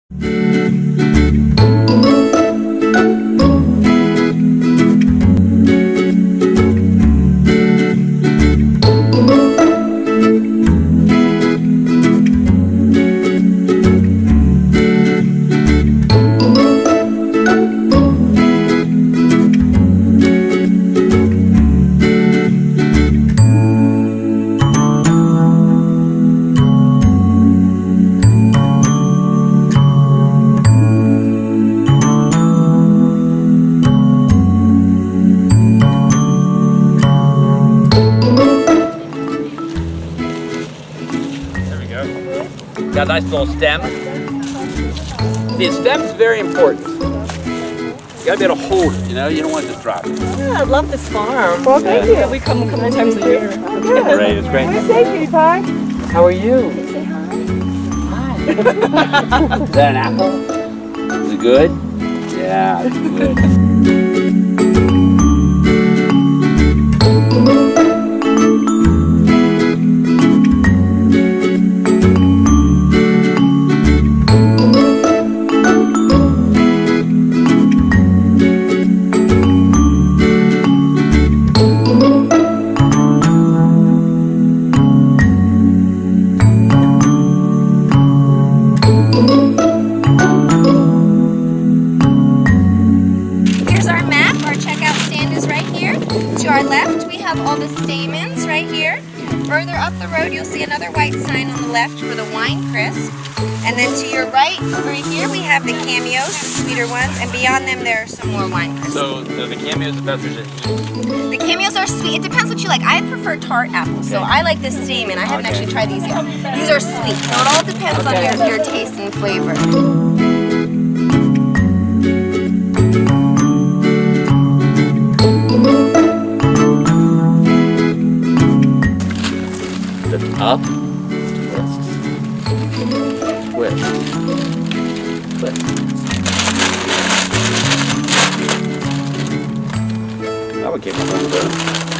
Got a nice little stem. The stem's very important. You gotta be able to hold it, you know? You don't want to just drop it. Yeah, I love this farm. Well, thank you. We come a couple times a year. Oh, good. Great, it's great. Nice day, cutie pie. How are you? Say hi. Hi. Is that an apple? Is it good? Yeah, it's good. To our left, we have all the stamens right here. Further up the road, you'll see another white sign on the left for the wine crisp. And then to your right, over here, we have the cameos, the sweeter ones, and beyond them, there are some more wine crisps. So the cameos, the best are just... The cameos are sweet. It depends what you like. I prefer tart apples, so I like the stamen. I haven't actually tried these yet. These are sweet, so it all depends on your taste and flavor. Up, twist, twist. That would keep my little bit.